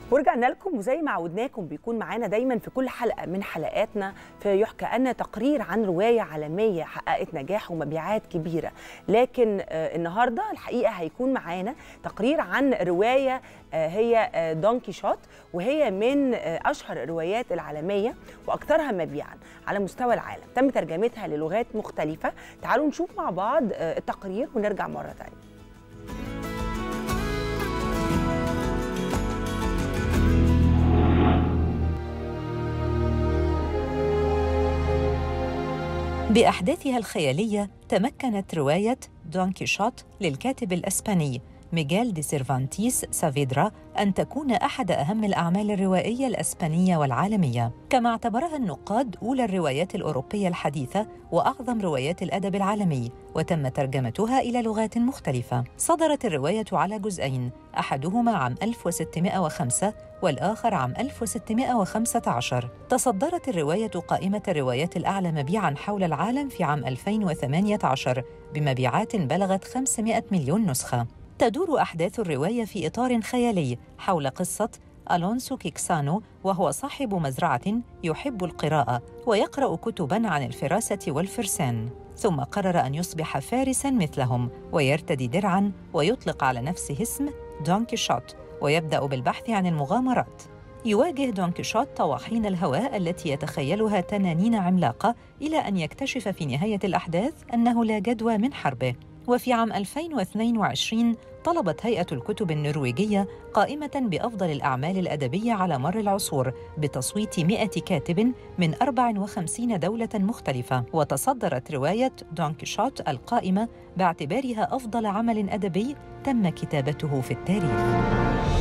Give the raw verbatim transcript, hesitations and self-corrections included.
ورجعنا لكم، وزي ما عودناكم بيكون معانا دايما في كل حلقه من حلقاتنا في يحكى أن تقرير عن روايه عالميه حققت نجاح ومبيعات كبيره. لكن آه النهارده الحقيقه هيكون معانا تقرير عن روايه آه هي آه دون كيشوت، وهي من آه اشهر الروايات العالميه واكثرها مبيعا على مستوى العالم. تم ترجمتها للغات مختلفه. تعالوا نشوف مع بعض آه التقرير ونرجع مره ثانيه. بأحداثها الخيالية تمكنت رواية دون كيشوت للكاتب الإسباني ميغيل دي سيرفانتيس سافيدرا أن تكون أحد أهم الأعمال الروائية الإسبانية والعالمية، كما اعتبرها النقاد أولى الروايات الأوروبية الحديثة وأعظم روايات الأدب العالمي، وتم ترجمتها إلى لغات مختلفة. صدرت الرواية على جزئين، أحدهما عام ألف وستمائة وخمسة والآخر عام ألف وستمائة وخمسة عشر. تصدرت الرواية قائمة الروايات الأعلى مبيعاً حول العالم في عام ألفين وثمانية عشر بمبيعات بلغت خمسمائة مليون نسخة. تدور أحداث الرواية في إطار خيالي حول قصة ألونسو كيكسانو، وهو صاحب مزرعة يحب القراءة ويقرأ كتباً عن الفراسة والفرسان، ثم قرر أن يصبح فارساً مثلهم ويرتدي درعاً ويطلق على نفسه اسم دون كيشوت ويبدأ بالبحث عن المغامرات. يواجه دون كيشوت طواحين الهواء التي يتخيلها تنانين عملاقة، إلى أن يكتشف في نهاية الأحداث أنه لا جدوى من حربه. وفي عام ألفين واثنين وعشرين طلبت هيئة الكتب النرويجية قائمة بأفضل الأعمال الأدبية على مر العصور بتصويت مئة كاتب من أربع وخمسين دولة مختلفة، وتصدرت رواية دون كيشوت القائمة باعتبارها أفضل عمل أدبي تم كتابته في التاريخ.